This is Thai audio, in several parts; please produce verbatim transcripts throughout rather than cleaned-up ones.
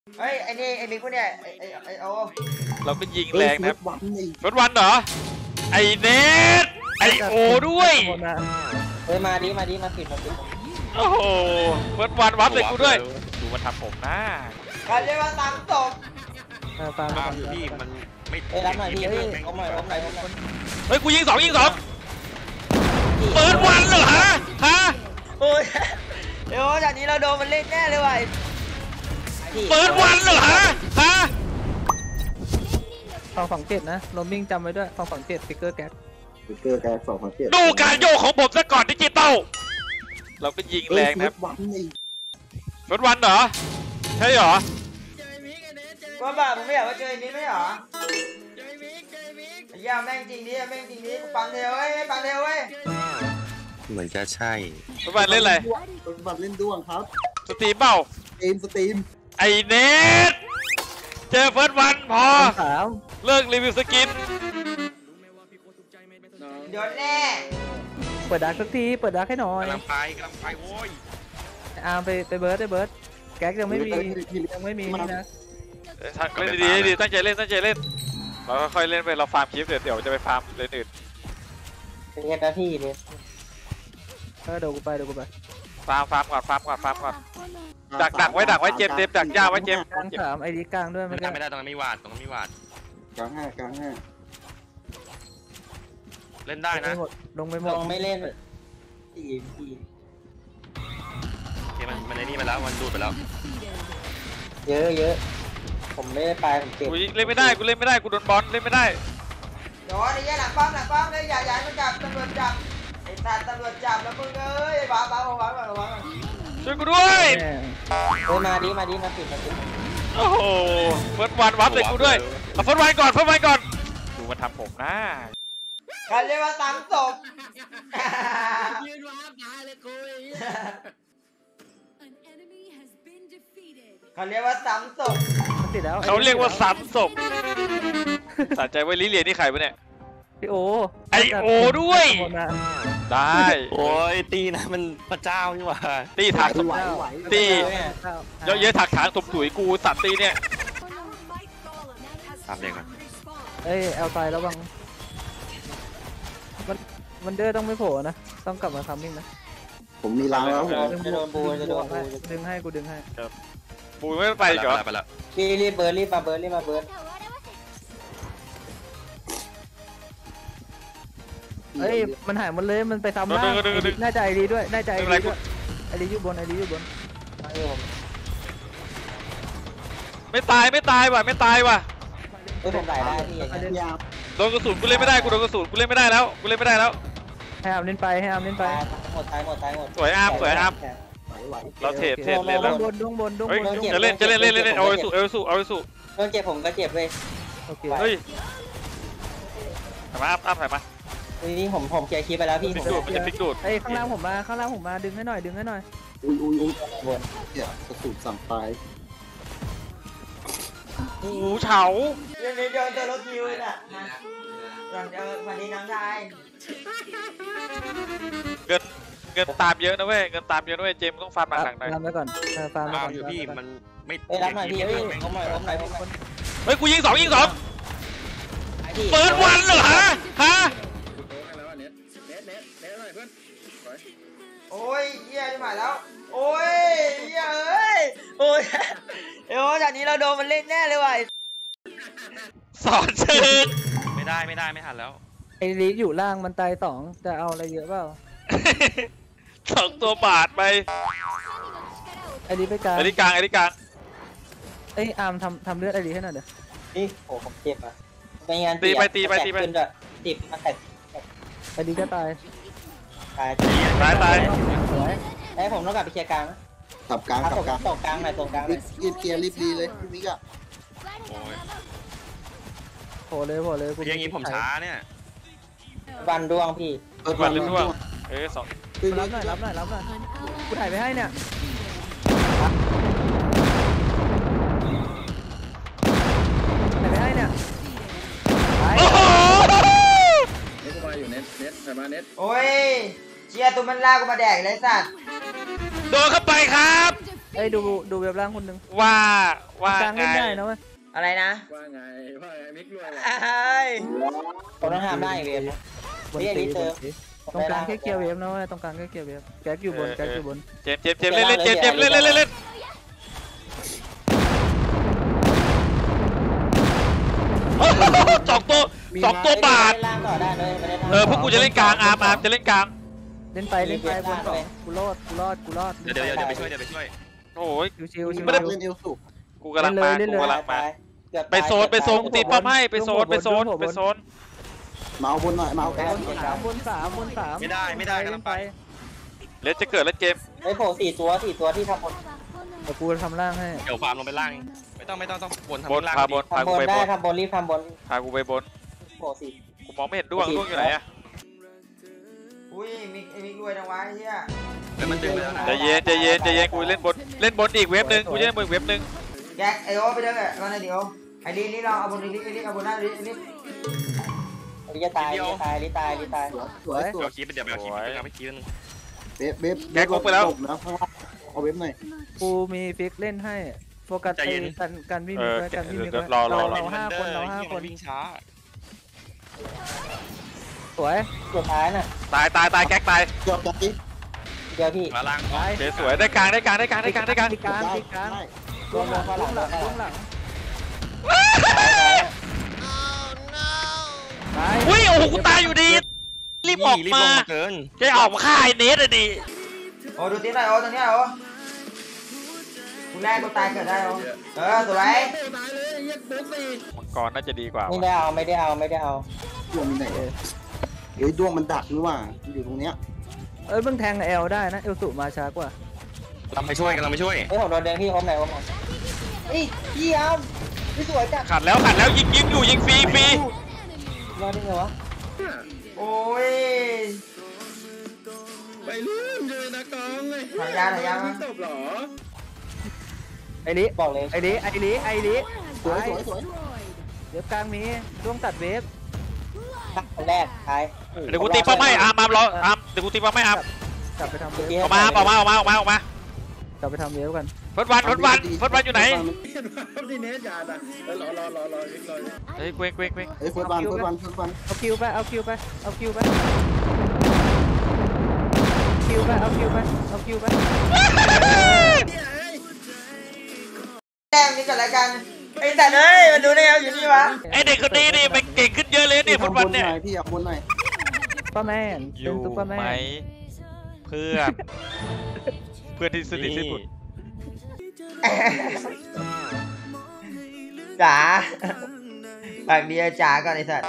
เฮ้ยไอ้นี่ไอ้มิกพวกเนี่ยไอ้ไอ้ไอ้โอเราก็ยิงแรงนะรถวันเหรอไอ้เนทไอโอด้วยเฮ้ยมาดิมาดิมาปิดมาปิดโอ้โหรถวันวัดเลยกูด้วยดูมันทำผมนะการเรียกว่าตามตบตามพี่มันไม่เฮ้ยรับหน่อยพี่เฮ้ยเอาหน่อยเอาหน่อยเอาหน่อยเฮ้ยกูยิงสองยิงสองเปิดวันเหรอฮะฮะโอ้ยเดี๋ยวจากนี้เราโดนมันเล่นแน่เลยว่ะเปิดวันเหรอฮะฮะสองสองเจ็ดนะโรมมิ่งจำไว้ด้วยสองสองเจ็ดสติ๊กเกอร์แก๊สสติ๊กเกอร์แก๊สสองสองเจ็ดดูการโยกของผมซะก่อนดิจิตอลเราก็ยิงแรงนะรถวันเหรอใช่เหรอก็บ้าผมไม่อยากว่าเจอไอ้มิกไม่เหรอไอ้ย่าแม่งจริงดิแม่งจริงดิฟังเทวเว้ยฟังเทวเว้ยเหมือนจะใช่รถวันเล่นอะไรรถวันเล่นด้วงครับสตรีมเปล่าสตรีมสตรีมไอเนทเจอเฟิร์สวันพอเลิกรีวิวสกินเดี๋ยวแน่เปิดดักสักทีเปิดดักให้หน่อยกำลังไปกำลังไปโว้ยอาร์มไปไปเบิร์ดไปเบิร์ดแก๊กยังไม่มียังไม่มีนะเล่นดีๆดีตั้งใจเล่นตั้งใจเล่นเราค่อยๆเล่นไปเราฟาร์มคลิปเดี๋ยวเดี๋ยวจะไปฟาร์มเลนอื่นเป็นหน้าที่เลยเออเดี๋ยวกูไปเดี๋ยวกูไปฟาร์มฟาร์มก่อนฟาร์มก่อนฟาร์มก่อนดักดักไว้ดักไว้เจมเจมดักยาไว้เจมกลางสามไอดีกลางด้วยไม่ได้ไม่ได้ตรงนั้นไม่หวาดตรงนั้นไม่หวาดกลางห้ากลางห้าเล่นได้นะลงไปหมดลงไม่เล่นตีตีโอเคมันมันในนี่ไปแล้วมันดูดไปแล้วเยอะเยอะผมไม่ได้ไปผมเจ็บกูเล่นไม่ได้กูเล่นไม่ได้กูโดนบอลเล่นไม่ได้เดี๋ยวไอ้ยัยหลังป้อมหลังป้อมเลยอย่าอย่ามันจับตำรวจจับไอ้สัตว์ตำรวจจับแล้วมึงเอ้ยบ้าบ้าบ้าบ้าบ้าช่วยกูด้วยเฮ้ยมาดิมาดิมาปิดมาปิดโอ้โหเฟิร์สวันวัดเลยกูด้วยเอาเฟิร์สวันก่อนเฟิร์สวันก่อนดูมันทำผมนะการเรียกว่าตามตบยืนว้าตายเลยกูเขาเรียกว่าซ้ำศพเขาเรียกว่าซ้ำศพสะใจไว้ลิเลียนี่ใครปะเนี่ยพี่โอไอโอด้วยได้โอ้ยตีนะมันพระเจ้านี่หว่าตีถักตีเยอะเยอะถักถางถมถุยกูสัตว์ตีเนี่ยตามเด็กก่อนเอ้ยแอลไซระวังมันมันเด้อต้องไม่โผล่นะต้องกลับมาคัมมิ่งนะผมมีล้างแล้วจะโดนบูจะโดนบูดึงให้กูดึงให้บูไม่ไปเหรอไปแล้วรีบรีบเบิร์ดรีบมาเบิร์ดรีบมาเบิร์ดเฮ้ยมันหายหมดเลยมันไปซ้ำล่างน่าจะไอรีด้วยน่าจะไอรีด้วยไอรีอยู่บนไอรีอยู่บนไม่ตายไม่ตายว่ะไม่ตายว่ะเฮ้ยผมตายได้ที่อย่างนี้โดนกระสุนกูเล่นไม่ได้กูโดนกระสุนกูเล่นไม่ได้แล้วกูเล่นไม่ได้แล้วให้อาร์มเล่นไปให้อาร์มเล่นไปหมดตายหมดตายหมดสวยอาร์มสวยอาร์มเราเทรดเทรดเล่นแล้วดงบนดงบนจะเล่นจะเล่นเล่นเล่นเอาไว้สู้เอาไว้สู้เอาไว้สู้โดนเจ็บผมก็เจ็บเลยโอเคเฮ้ยถ่ายมาอัพอัพถ่ายมานี่ผมผมเคลียร์คีไปแล้วพี่มันจะปิกดูดเฮ้ยข้างล่างผมมาข้างล่างผมมาดึงให้หน่อยดึงให้หน่อยอุ้ยอุ้ยอุ้ยบนเนี่ยกระสุนสั่งตายโอ้เฉาเรื่องนี้โดนตัวรถคิวน่ะหลังเจอวันนี้น้องชายเงินเงินตามเยอะนะเว้ยเงินตามเยอะนะเว้ยเจมต้องฟาร์มหนักๆหน่อยฟาร์มไว้ก่อนฟาร์มอยู่พี่มันไม่ไปรับหน่อยพี่เฮ้ยผมหน่อยผมหน่อยผมหน่อยเฮ้ยกูยิงสองยิงสองเปิดวันเหรอฮะฮะโอ้ยเหี้ยที่หมายแล้วโอ้ยเหี้ยเอ้ยโอ้ยเดี๋ยวจากนี้เราโดนมันเล่นแน่เลยว่ะสอนเชิญไม่ได้ไม่ได้ไม่ทันแล้วไอรีอยู่ล่างมันตายสองจะเอาอะไรเยอะเปล่าสองตัวบาดไปไอรีไปกลางไอรีกลางไอรีกลางไออาร์มทำทำเลือดไอรีให้หน่อยเดี๋ยวนี่โอ้ผมเจ็บอ่ะไม่งั้นตีไปตีไปตีไปตีมาแตกไอรีก็ตายตายตายตายไอ้ผมต้องกลับไปเคลียร์กลางกลับกลางกลับกลางตกกลางหน่อยตกกลางรีบเคลียร์รีบดีเลยพี่มิกอะโผล่เลยโผล่เลยกูยังงี้ผมช้าเนี่ยวันดวงพี่วันดวงเอ้ยสองรับหน่อยรับหน่อยรับหน่อยกูถ่ายไปให้เนี่ยถ่ายไปให้เนี่ยโอ้โหเน็ตมาอยู่เน็ตเน็ตถ่ายมาเน็ตโอ้ยเชียร์ตัวมันลากกูมาแดกเลยสัตว์โดนเข้าไปครับเอ้ยดูดูเว็บล่างคนหนึ่งว่าว่ากลางไงเล่นได้นะเว้ยอะไรนะว่าไงว่าไงมิกรวยว่ะเอ้ยผมต้องทำได้เวฟนะบนนี่อันตีนี้บเติมนตีตรงกลางแค่เคลียร์เว็บนะเว้ยตรงกลางแค่เคลียร์เว็บแก๊กอยู่บนแก๊กอยู่บนเจมส์เจมส์เจมส์เล่นเล่นเจมส์เจมส์เล่นเล่นเล่นเล่นสองตัวสองตัวบาทเล่นล่างต่อได้เลยไม่ได้ล่างเออพวกกูจะเล่นกลางอาร์มอาร์มจะเล่นกลางเล่นไปเล่นไปบนสองกูรอดกูรอดกูรอดเดี๋ยวเดี๋ยวเดี๋ยวไปช่วยเดี๋ยวไปช่วยโอ้ยชิวชิวชิวไม่ได้เล่นเอลสุกูกำลังมากูกำลังมาไปโซนไปโซนกูตีป้อมให้ไปโซนไปโซนไปโซนเมาบนหน่อยเมาแกบนสามบนสามบนสามไม่ได้ไม่ได้กำลังไปเลสจะเกิดแล้วเกมไอ้โผล่สี่ตัวสี่ตัวที่ทำบนเดี๋ยวกูทำล่างให้เดี๋ยวฟาร์มลงไปล่างไม่ต้องไม่ต้องต้องบนบนทำล่างพาบนพาทำบกูนไปบได้นทำบนรีบทำบนพากูไปบนโผล่สี่กูมองไม่เห็นด้วงด้วงอยู่ไหนอะอุ้ยมิกไอ้มิกรวยจังวะไอ้เหี้ยเดี๋ยวมันดึงไปแล้วนะใจเย็นใจเย็นใจเย็นกูเล่นบนเล่นบนอีกเว็บหนึ่งกูจะเล่นบนอีกเว็บหนึ่งแจ็คไอโอไปเด้อมาหน่อยเดี๋ยวไอ้ดีนี่เราเอาบนนี้ไปนี่เอาบนหน้านี้นี่ลิจะตายลิจะตายลิตายลิตายสวยเดี๋ยวคีบเดี๋ยวเดี๋ยวคีบเดี๋ยวไม่คีบนึงเว็บเว็บแกกไปแล้วแล้วข้างล่างเอาเว็บหน่อยกูมีฟิกเล่นให้โฟกัสไอ้กันกันวิ่งเออไว้กันวิ่งเดี๋ยวไว้รอรอเราห้าคนเราห้าคนวิ่งช้าสวยสุดท้ายน่ะตายตายตายแก๊กตายจบจับดิเดี๋ยวพี่มาล่างไปโอเคสวยได้กลางได้กลางได้กลางได้กลางได้กลางตีกลางตีกลางรวมรวมข้างหลังหลังล่วงหลังตายอุ้ยโอ้โหกูตายอยู่ดีรีบออกรีบมาลงมาเกินจะออกมาฆ่าไอ้เนสอะดิโอ้ดูตีหน่อยโอ้ตรงนี้โอ้กูแรกกูตายเกิดได้โอ้เออสวยตายเลยเหี้ยโป๊กสี่มังกรน่าจะดีกว่าไม่ว่ะได้เอาไม่ได้เอาไม่ได้เอาดวงมันไหนเอ้ยเฮ้ยดวงมันดักนี่ว่าอยู่ตรงเนี้ยเอ้ยมึงแทงเอลได้นะเอลสุมาช้ากว่ากำลังไปช่วยกำลังไปช่วยเฮ้ยผมโดนเดินที่ผมไหนผมเฮ้ยพี่อ้ามพี่สวยจัดขัดแล้วขัดแล้วยิงยิงอยู่ยิงฟรีฟรีรอดได้ไงวะโอ้ยไปลื่นเลยนะกองเลยถ่ายยาถ่ายยาจบเหรอไอ้ลิบอกเลยไอ้ลิไอ้ลิไอ้ลิสวยสวยสวยเว็บกลางมีดวงตัดเว็บคนแรกท้ายเดี๋ยวกูตีป้อมให้อาร์มอาร์มรออาร์มเดี๋ยวกูตีป้อมให้อาร์มกลับไปทำเว็บออกมาออกมาออกมาออกมาออกมากลับไปทำเว็บกันทดวันทดวันทดวันอยู่ไหนเห็นภาพที่เนสยาดอ่ะเออรอรอรอรออีกรอเฮ้ยเว้งเว้งเว้งเฮ้ยเฟิร์สวันเฟิร์สวันเฟิร์สวันเอาคิวไปเอาคิวไปเอาคิวไปคิวไปเอาคิวไปเอาคิวไปแต้มนี้กันแล้วกันไอ้แต่เอ้ยมันดูได้ไงอยู่นี่วะไอเด็กคนนี้นี่มันเก่งขึ้นเยอะเลยเนี่ยทดวันเนี่ยพี่อยากบนหน่อยซุปเปอร์แมนอเป็นยู่ซุปเปอร์แมไหมนเพื่อนเพื่อนที่สนิทที่สุดจ๋าปากเดียวจ๋าก่อนไอ้สัตว์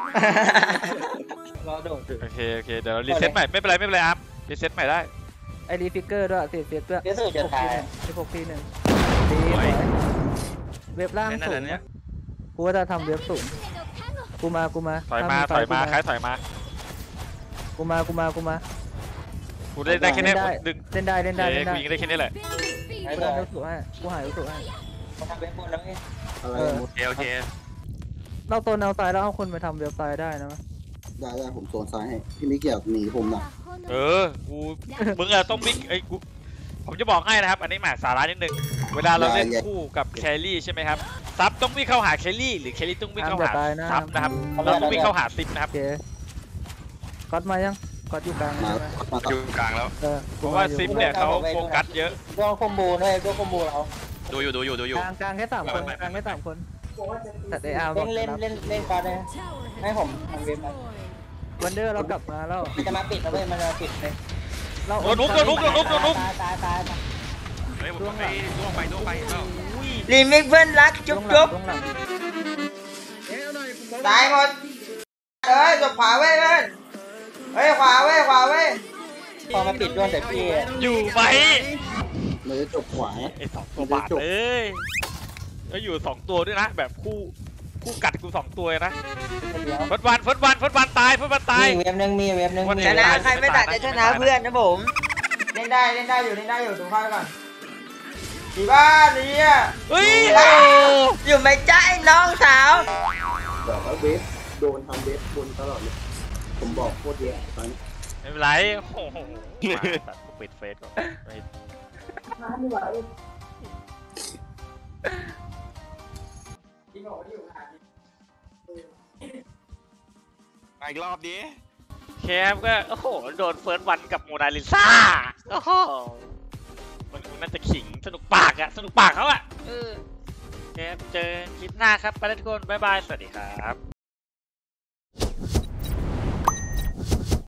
รอโดดโอเคโอเคเดี๋ยวรีเซ็ตใหม่ไม่เป็นไรไม่เป็นไรอาร์มรีเซ็ตใหม่ได้ไอรีฟิกเกอร์ด้วยเสียเสียด้วยเดี๋ยวสุดจะตายสิบหกทีหนึ่งตีสวยเว็บล่างนั่นสูแหงละเนี่ยกูว่าจะทำเว็บสูงกูมากูมาถอยมาถอยมาคล้ายถอยมากูมากูมากูมากูเล่นได้แค่นี้เล่นได้ดึงเล่นได้เล่นได้เอ้เล่ยนได้กูยิงได้แค่นี้แหละไอ้กูตัวทำเว็บสูงให้กูหายเว็บสูงให้มันทำเว็บบนแล้วไงเออโอเคโอเคเราตัวแนวซ้ายแล้วเอาคนไปทำเว็บซ้ายได้นะได้ได้ผมโซนซ้ายให้พี่ไม่เกี่ยวหนีผมนะเออกูมึงอะต้องวิ่งไอ้กูผมจะบอกให้นะครับ อันนี้หมายสาระนิดนึงเวลาเราเล่นคู่กับแครี่ใช่ไหมครับซับต้องวิ่งเข้าหาแครี่หรือแครี่ต้องวิ่งเข้าหาซับนะครับเราต้องวิ่งเข้าหาซิปนะครับโอเคก๊อตมายังก๊อตอยู่กลางมาใช่ไหมมาอยู่กลางแล้วเออเพราะว่าซิปเนี่ยเขาโฟกัสเยอะดวงคอมโบด้วยดวงคอมโบเราดูอยู่ดูอยู่ดูอยู่กลางกลางแค่สามคนกลางแค่สามคนแต่ไออาร์เล่นเล่นเล่นเล่นก่อนเลยให้ผมทำเว็บวันเดอร์เรากลับมาแล้วมันจะมาปิดนะเว้ยมันจะปิดเลยเราโดนลุกโดนลุกโดนลุกโดนลุกตายตายตายเฮ้ยผมไปล่วงไปล่วงไปเอ้ารีมิกเพื่อนรักจุ๊บจุ๊บลงหลังเอ้ยเอาหน่อยกูบอกตายหมดเอ้ยจบขวาเว้ยเพื่อนเฮ้ยขวาเว้ยขวาเว้ยพอมาปิดดวงแต่พี่อยู่ไหมมันจะจบขวาไอ้สองตัวบาทเอ้ยแล้วอยู่สองตัวด้วยนะแบบคู่คู่กัดกูสองตัวนะฟดวันฟดวันฟดวันตายฟดวันตายมีเว็บนึงมีเว็บนึงชนะใครไม่ตัดจะชนะเพื่อนนะผมเล่นได้เล่นได้อยู่เล่นได้อยู่ดูข้าวก่อนดีบ้านนี่อ่ะเฮ้ยอยู่ไหมจ้าไอ้น้องสาวบอกว่าเว็บโดนทำเว็บบนตลอดเลยผมบอกโคตรแย่ตอนนี้ไม่เป็นไรโอ้โหมาตัดกูปิดเฟซก่อนอีกรอบดิแคมก็โอ้โหโดนเฟิร์สวันกับโมนาลิซาโอ้โหมันน่าจะขิงสนุกปากอะสนุกปากเขาอะเออแคมเจอคลิปหน้าครับไปแล้วทุกคนบ๊ายบายสวัสดีครับ